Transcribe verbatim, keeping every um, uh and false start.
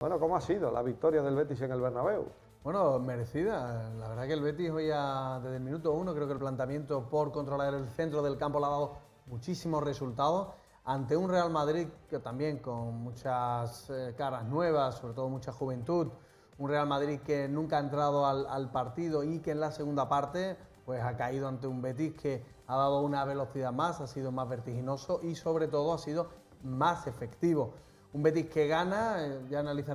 Bueno, ¿cómo ha sido la victoria del Betis en el Bernabéu? Bueno, merecida. La verdad que el Betis hoy, ha, desde el minuto uno, creo que el planteamiento por controlar el centro del campo le ha dado muchísimos resultados ante un Real Madrid que también con muchas eh, caras nuevas, sobre todo mucha juventud, un Real Madrid que nunca ha entrado al, al partido y que en la segunda parte pues ha caído ante un Betis que ha dado una velocidad más, ha sido más vertiginoso y sobre todo ha sido más efectivo. Un Betis que gana, eh, ya analizaremos